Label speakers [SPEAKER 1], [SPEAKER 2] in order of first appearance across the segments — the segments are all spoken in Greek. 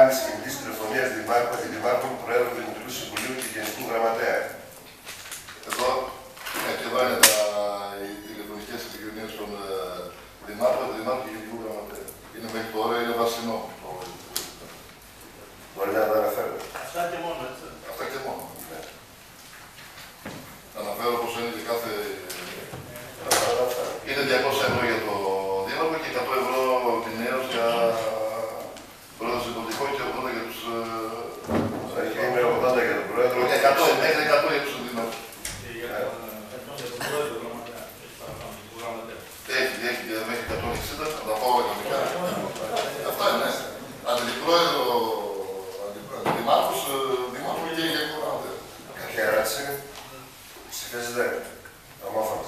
[SPEAKER 1] λάμβανης κινητής τηλεφωνίας δημάρχου, αντιδημάρχων, Προέδρου του Δημοτικού Συμβουλίου και Γενικού Γραμματέα.
[SPEAKER 2] Εδώ είναι οι τηλεφωνικές επικοινωνίες των δημάρχων, αντιδημάρχων και Γενικού Γραμματέα. Είναι μέχρι τώρα, είναι βασινό.
[SPEAKER 1] Μπορεί να τα αναφέρω.
[SPEAKER 3] Αυτά και μόνο, έτσι.
[SPEAKER 2] Αυτά και μόνο. Ναι. Αναφέρω πως είναι και κάθε... Είναι 200 ευρώ για το δήμαρχο και 100 ευρώ μηνιαίως για πρόεδρο συντολικό και 80 για τους...
[SPEAKER 1] Είναι 80 για τον πρόεδρο.
[SPEAKER 2] Μέχρι 100 για τους δήμαρχους. Έχει μέχρι 160, θα τα πω όλα κανονικά. Αυτά είναι. Αντιπρόεδρο, αντιδημάρχους, δημάρχου και γενικό γραμματέα.
[SPEAKER 1] Κάποια ερώτηση. Ψηφίζετε. Ομόφωνα.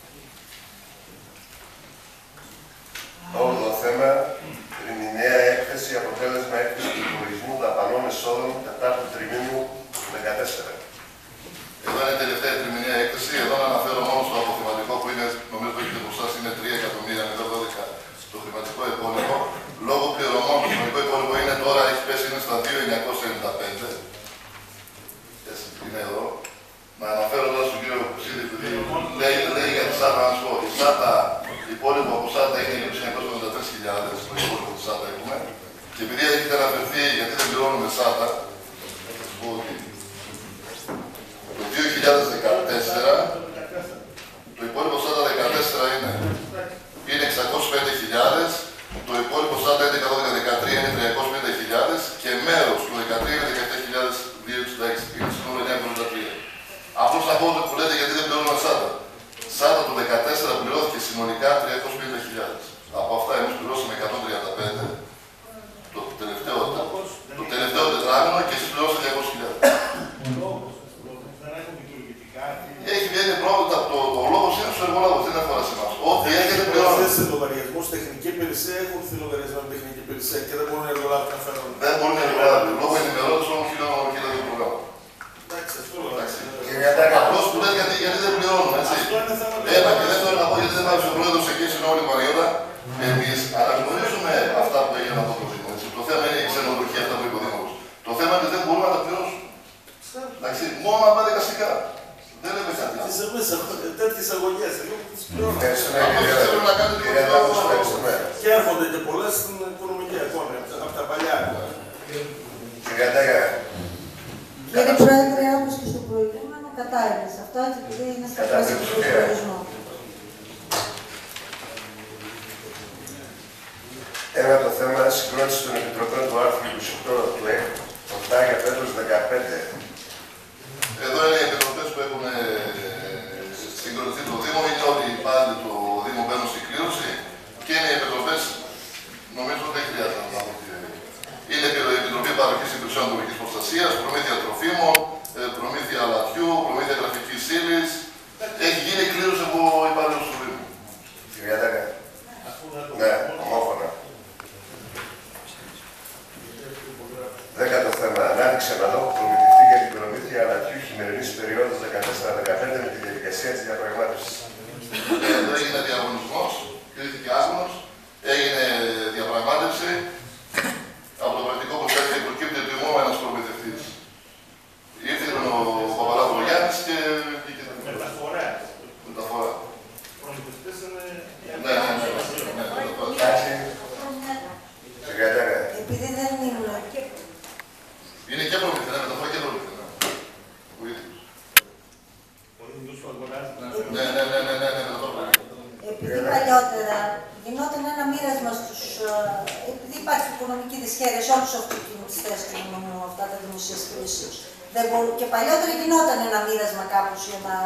[SPEAKER 1] Όγδοο θέμα. Τριμηνιαία έκθεση, αποτέλεσμα έκθεση του υπολογισμού δαπανών εσόδων τετάρτου τριμήνου του 2014.
[SPEAKER 2] Εδώ είναι η τελευταία τριμηνιαία έκθεση. Εδώ να αναφέρω μόνο στο αποθεματικό που είναι, νομίζω που έχετε μπροστά σας, είναι 3.012 το χρηματικό υπόλοιπο. Λόγω πληρωμών, το χρηματικό υπόλοιπο είναι τώρα, έχει πέσει, είναι στα 2.995. Έτσι, είναι εδώ. Να αναφέρω τώρα στον κύριο Κουψίδη, επειδή λέει για τη ΣΑΤΑ, να σου πω, η ΣΑΤΑ, υπόλοιπο από ΣΑΤΑ είναι 253.000, το υπόλοιπο της ΣΑΤΑ έχουμε. Και επειδή έχετε αναφερθεί, γιατί δεν πληρώνουμε ΣΑΤΑ, θα σας πω ότι το 2014, το υπόλοιπο ΣΑΤΑ 14 είναι 605.000, το υπόλοιπο ΣΑΤΑ 11-12-13 είναι 350.000 και μέρος του 13 είναι 17.266, είναι συνόλο 953. Αυτό να πω που λέτε γιατί δεν πληρώνουμε ΣΑΤΑ. ΣΑΤΑ το 2014 πληρώθηκε συνολικά 350.000. Από αυτά εμείς πληρώσαμε 135 το τελευταίο τετράγωνο και εσείς πληρώσατε 200.000. Έχει βγει πρόβλημα, ο λόγος είναι στους εργολάβους, δεν αφορά σε εμάς. Ό,τι έχετε πληρώνει.
[SPEAKER 3] Αυτές οι λογαριασμούς τεχνική υπηρεσία έχουν τη λογαριασμό τεχνική υπηρεσία και δεν μπορούν οι εργολάβοι να φέρουν.
[SPEAKER 2] Δεν μπορούν οι εργολάβοι. Λόγω ενημερώτησης όμως χιλιάδε προγράμματα.
[SPEAKER 3] Εντάξει, αυτό
[SPEAKER 2] Απλώς που λες γιατί δεν πληρώνουμε, έτσι. Ένα και δεν θέλω να πω γιατί δεν άφησε ο πρόεδρος εκεί στην όλη Παναγιώτα. Εμείς αναγνωρίζουμε αυτά που έγιναν από το Δήμο. Το θέμα είναι η ξενοδοχεία, αυτά που είπε ο Δήμαρχος. Το θέμα είναι ότι δεν μπορούμε να τα πληρώσουμε. Εντάξει, μόνο να πάει δικαστικά. Δεν λέμε κάτι άλλο.
[SPEAKER 3] Τέτοιες αγωγές, εγώ τις πληρώνω.
[SPEAKER 2] Αυτό θέλω να κάνετε
[SPEAKER 3] Και έρχονται και πολλές στην οικονομική ακόμη, από τα παλιά.
[SPEAKER 4] Κύριε Πρόεδρε, όπως και στο προηγούμενο, κατάλληλες. Αυτό έτσι επειδή είναι στα πλαίσια του προϋπολογισμού.
[SPEAKER 1] Ένα το θέμα συγκρότηση των επιτροπών του άρθρου 28 του ΕΚ, 8 για πέτρος 15.
[SPEAKER 2] Εδώ είναι οι επιτροπές που έχουν συγκροτηθεί το Δήμο, είναι ότι οι υπάλληλοι του Δήμου μπαίνουν στην κλήρωση και είναι οι επιτροπές, νομίζω δεν χρειάζεται να πω. Είναι η Επιτροπή Παροχής Υπηρεσιών Τοπικής Προστασίας, προμήθεια τροφίμων, προμήθεια αλατιού, προμήθεια γραφικής ύλης. Έχει γίνει κλήρωση από υπάλληλους του Δήμου.
[SPEAKER 1] Κυρία Δέκα. Ναι, ομόφωνα. Δέκατο θέμα. Ανάδειξη αναλόγου προμηθευτή για την προμήθεια αλατιού χειμερινής περίοδου 14-15 με τη διαδικασία της διαπραγμάτευσης.
[SPEAKER 2] Εδώ έγινε διαγωνισμός, κρίθηκε άγνος, έγινε διαπραγμάτευση. Από το πρακτικό προσκάκι προκύπτει ότι μόνο ένας προμηθευτής. Ήρθε ο Παπαδόπουλος και βγήκε τα
[SPEAKER 3] Μεταφορά.
[SPEAKER 2] Μεταφορά.
[SPEAKER 3] Προμηθευτές είναι...
[SPEAKER 2] Ναι.
[SPEAKER 1] Εντάξει. Συγκατάκα.
[SPEAKER 4] Επειδή δεν ήμουν.
[SPEAKER 2] Είναι και προμηθευτή, μεταφορά και προμηθευτή. Ο ίδιος.
[SPEAKER 3] Ο ίδιος που αγοράζει.
[SPEAKER 2] Ναι, μεταφορά.
[SPEAKER 4] Επειδή παλιότερα γινόταν ένα μοίρασμα στους... επειδή υπάρχει οικονομική δυσχέρεια σε όλους τους αυτοκινητιστές του νομού, αυτά τα δημοσίες υπηρεσίες. Και παλιότερα γινόταν ένα μοίρασμα κάπως για να...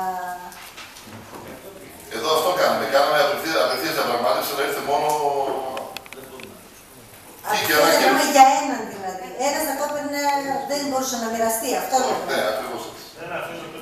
[SPEAKER 2] Εδώ αυτό κάνουμε. Κάναμε απευθείας διαπραγμάτευση, αλλά ήρθε μόνο...
[SPEAKER 4] Μιλάμε για έναν δηλαδή. Ένας κατόπιν δεν μπορούσε να μοιραστεί. Αυτό λέμε.
[SPEAKER 2] Ναι, ακριβώς έτσι.